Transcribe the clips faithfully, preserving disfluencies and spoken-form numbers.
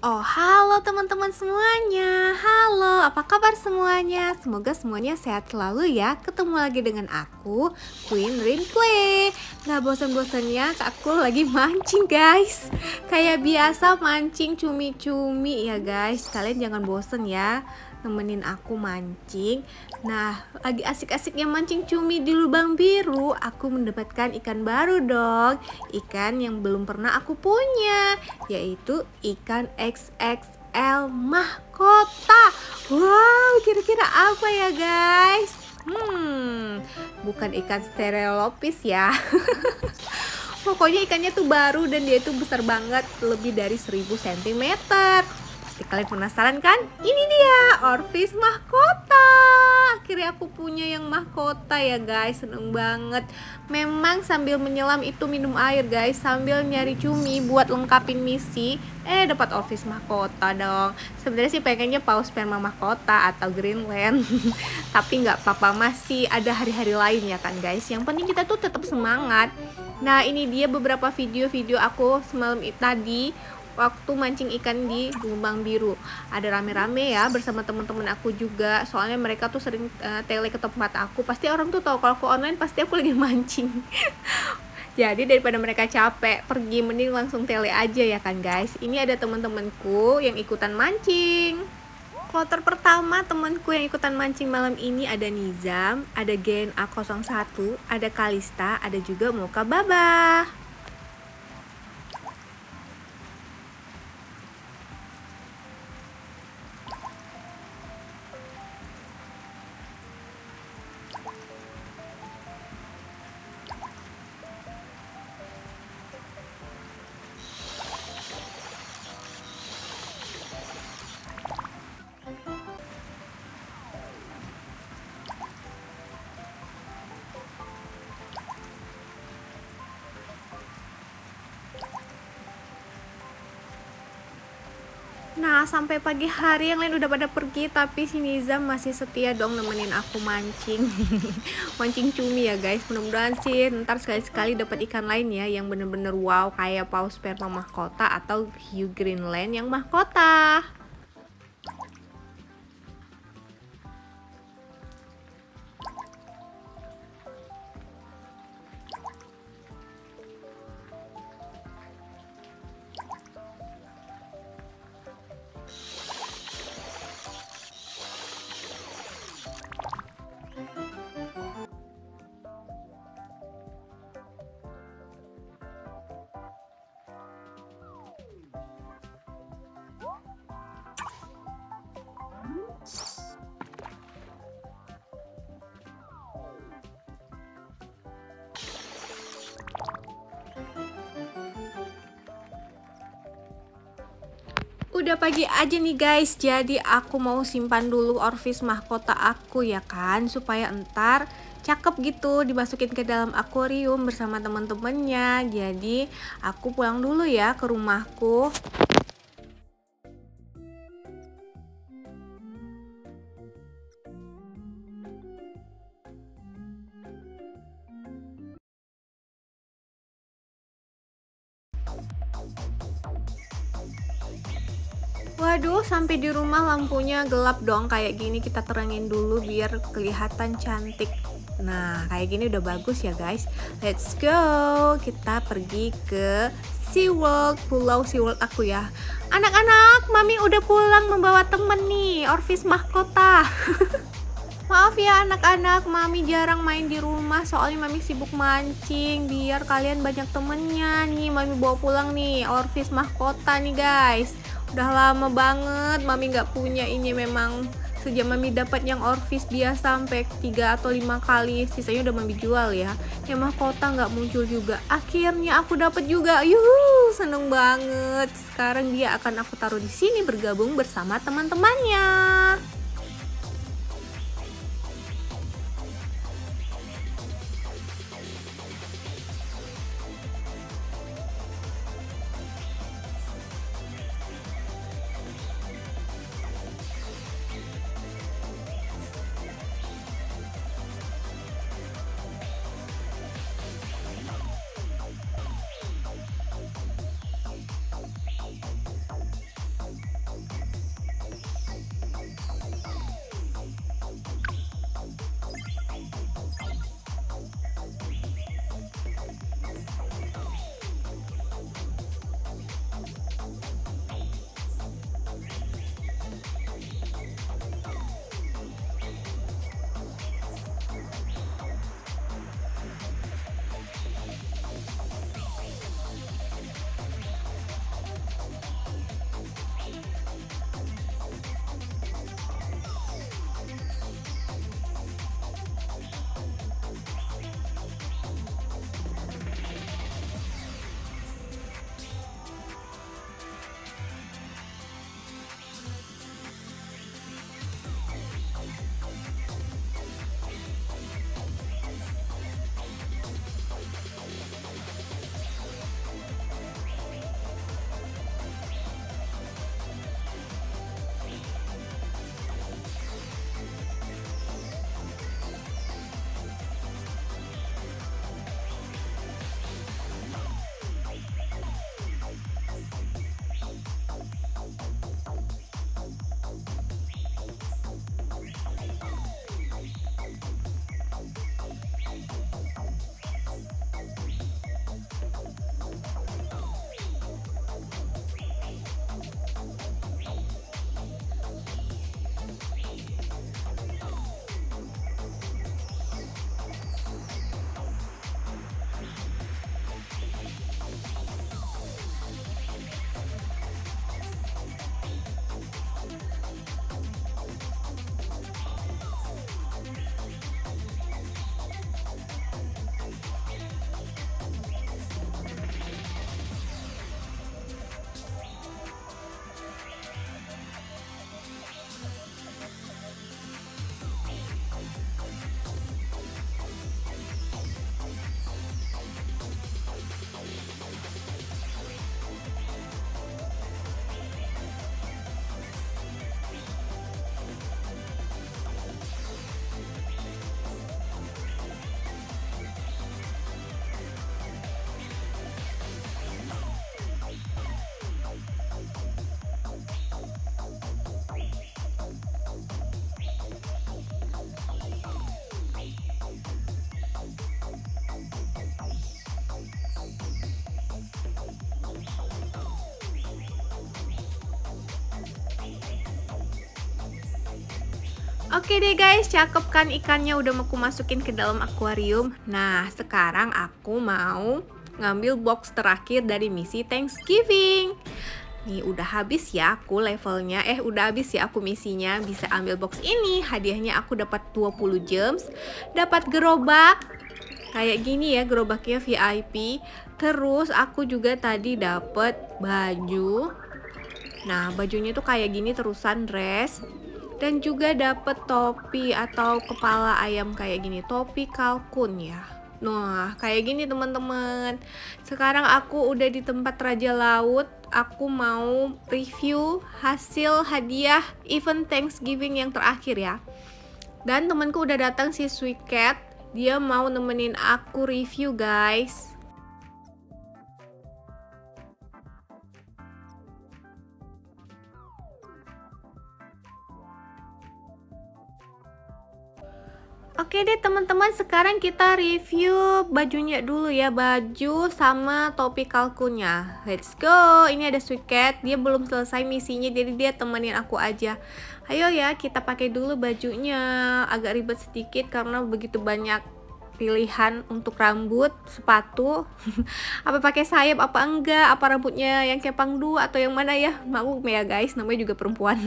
Oh, halo teman-teman semuanya. Halo, apa kabar semuanya? Semoga semuanya sehat selalu ya. Ketemu lagi dengan aku, Queen Rinplay. Nggak bosan-bosannya, aku lagi mancing guys. Kayak biasa mancing cumi-cumi ya guys. Kalian jangan bosen ya nemenin aku mancing. Nah, lagi asik-asiknya mancing cumi di lubang biru, aku mendapatkan ikan baru dong. Ikan yang belum pernah aku punya, yaitu ikan X X L mahkota. Wow, kira-kira apa ya guys? Hmm, bukan ikan stereolopis ya. Pokoknya ikannya tuh baru dan dia tuh besar banget, lebih dari seribu sentimeter. Pasti kalian penasaran kan? Ini dia, Orvis mahkota. Akhirnya aku punya yang mahkota ya guys, seneng banget. Memang sambil menyelam itu minum air guys, sambil nyari cumi buat lengkapin misi. Eh dapat Orvis mahkota dong. Sebenarnya sih pengennya paus sperma mahkota atau Greenland. Tapi nggak apa-apa, masih ada hari-hari lain ya kan guys. Yang penting kita tuh tetap semangat. Nah ini dia beberapa video-video aku semalam tadi waktu mancing ikan di lubang biru. Ada rame-rame ya bersama teman-teman aku juga. Soalnya mereka tuh sering uh, tele ke tempat aku. Pasti orang tuh tahu kalau aku online pasti aku lagi mancing. Jadi daripada mereka capek pergi, mending langsung tele aja ya kan guys. Ini ada teman-temanku yang ikutan mancing. Kloter pertama temanku yang ikutan mancing malam ini ada Nizam, ada Gen A nol satu, ada Kalista, ada juga Mocha Baba. Nah sampai pagi hari yang lain udah pada pergi, tapi si Nizam masih setia dong nemenin aku mancing. Mancing cumi ya guys. Mudah-mudahan sih ntar sekali-sekali dapat ikan lain ya yang bener-bener wow, kayak paus sperma mahkota atau hiu Greenland yang mahkota. Udah pagi aja nih guys, jadi aku mau simpan dulu Orvis mahkota aku ya kan, supaya entar cakep gitu dimasukin ke dalam akuarium bersama teman-temannya. Jadi aku pulang dulu ya ke rumahku. Waduh, sampai di rumah lampunya gelap dong. Kayak gini kita terangin dulu biar kelihatan cantik. Nah, kayak gini udah bagus ya guys. Let's go. Kita pergi ke SeaWorld, Pulau SeaWorld aku ya. Anak-anak, Mami udah pulang membawa temen nih, Orvis mahkota. Maaf ya anak-anak, Mami jarang main di rumah soalnya Mami sibuk mancing. Biar kalian banyak temennya nih, Mami bawa pulang nih Orvis mahkota nih guys. Udah lama banget Mami nggak punya ini, memang sejak Mami dapat yang Orvis biasa sampai tiga atau lima kali, sisanya udah Mami jual ya. Yang mahkota nggak muncul juga. Akhirnya aku dapat juga. Yuhu, seneng banget. Sekarang dia akan aku taruh di sini bergabung bersama teman-temannya. Oke deh guys, cakep kan ikannya udah mau aku masukin ke dalam akuarium. Nah, sekarang aku mau ngambil box terakhir dari misi Thanksgiving. Nih udah habis ya aku levelnya, eh udah habis ya aku misinya. Bisa ambil box ini, hadiahnya aku dapat dua puluh gems, dapat gerobak kayak gini ya, gerobaknya V I P. Terus aku juga tadi dapat baju. Nah bajunya tuh kayak gini terusan dress. Dan juga dapat topi atau kepala ayam kayak gini, topi kalkun ya. Nah kayak gini teman-teman. Sekarang aku udah di tempat Raja Laut. Aku mau review hasil hadiah event Thanksgiving yang terakhir ya. Dan temanku udah datang, si Sweet Cat. Dia mau nemenin aku review guys. Oke deh teman-teman, sekarang kita review bajunya dulu ya, baju sama topi kalkunnya. Let's go. Ini ada Sweet Cat, dia belum selesai misinya jadi dia temenin aku aja. Ayo ya kita pakai dulu bajunya. Agak ribet sedikit karena begitu banyak pilihan untuk rambut, sepatu. Apa pakai sayap apa enggak, apa rambutnya yang kepang dua atau yang mana ya. Maklum ya guys, namanya juga perempuan.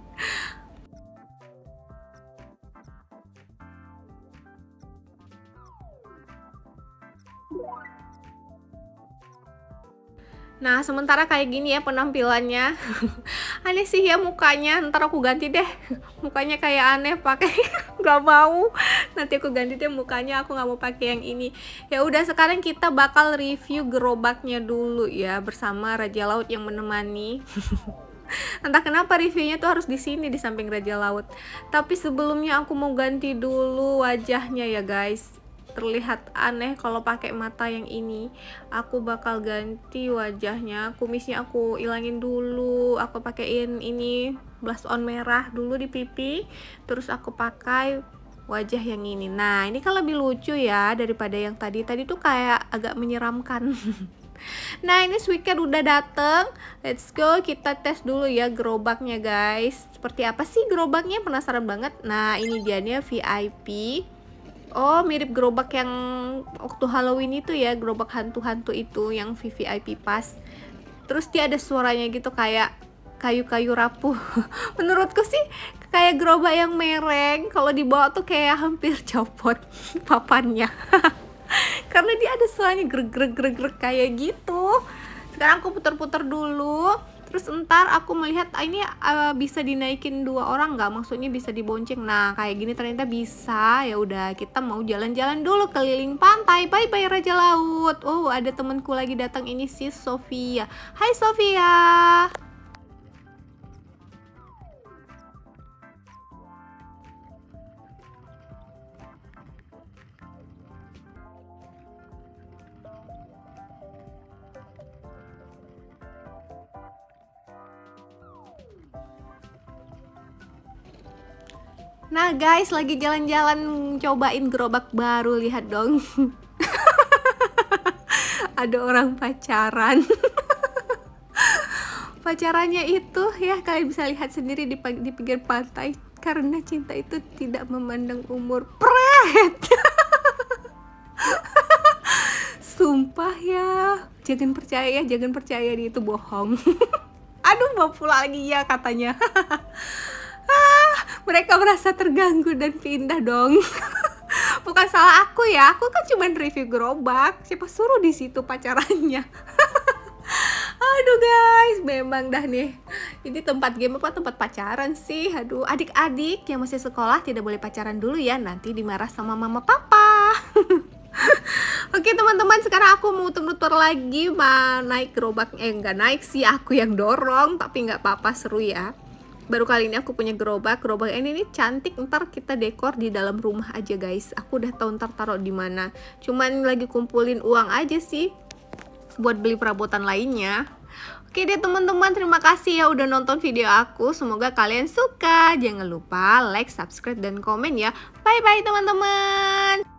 Nah sementara kayak gini ya penampilannya. Aneh sih ya mukanya, ntar aku ganti deh. Mukanya kayak aneh pakai nggak mau. Nanti aku ganti deh mukanya, aku nggak mau pakai yang ini. Ya udah sekarang kita bakal review gerobaknya dulu ya bersama Raja Laut yang menemani. Entah kenapa reviewnya tuh harus di sini di samping Raja Laut. Tapi sebelumnya aku mau ganti dulu wajahnya ya guys. Terlihat aneh kalau pakai mata yang ini. Aku bakal ganti wajahnya, kumisnya aku ilangin dulu, aku pakein ini blush on merah dulu di pipi, terus aku pakai wajah yang ini. Nah ini kan lebih lucu ya daripada yang tadi. Tadi tuh kayak agak menyeramkan. Nah ini Sweet Cat udah dateng. Let's go, kita tes dulu ya gerobaknya guys. Seperti apa sih gerobaknya, penasaran banget. Nah ini dianya V I P. Oh mirip gerobak yang waktu Halloween itu ya, gerobak hantu-hantu itu yang V V I P Pass. Terus dia ada suaranya gitu kayak kayu-kayu rapuh. Menurutku sih kayak gerobak yang mereng, kalau dibawa tuh kayak hampir copot papannya. Karena dia ada suaranya greg-greg-greg kayak gitu. Sekarang aku putar-putar dulu. Terus entar aku melihat ah, ini uh, bisa dinaikin dua orang nggak? Maksudnya bisa dibonceng. Nah kayak gini ternyata bisa. Ya udah kita mau jalan-jalan dulu keliling pantai. Bye bye Raja Laut. Oh ada temanku lagi datang, ini si Sofia. Hai Sofia. Nah guys, lagi jalan-jalan cobain gerobak baru, lihat dong. Ada orang pacaran. Pacarannya itu ya kalian bisa lihat sendiri di, di pinggir pantai. Karena cinta itu tidak memandang umur. Pret. Sumpah ya, jangan percaya, jangan percaya dia itu bohong. Aduh mau pulang lagi ya katanya. Mereka merasa terganggu dan pindah dong. Bukan salah aku ya, aku kan cuma review gerobak. Siapa suruh di situ pacarannya? Aduh guys, memang dah nih. Ini tempat game apa tempat pacaran sih? Aduh, adik-adik yang masih sekolah tidak boleh pacaran dulu ya, nanti dimarah sama mama papa. Oke teman-teman, sekarang aku mau muter-muter lagi, mau naik gerobak. Eh nggak naik sih, aku yang dorong, tapi nggak apa-apa, seru ya. Baru kali ini aku punya gerobak. Gerobak ini nih cantik, ntar kita dekor di dalam rumah aja guys. Aku udah tahu ntar taruh di mana. Cuman lagi kumpulin uang aja sih buat beli perabotan lainnya. Oke deh teman-teman, terima kasih ya udah nonton video aku. Semoga kalian suka. Jangan lupa like, subscribe, dan komen ya. Bye bye teman-teman.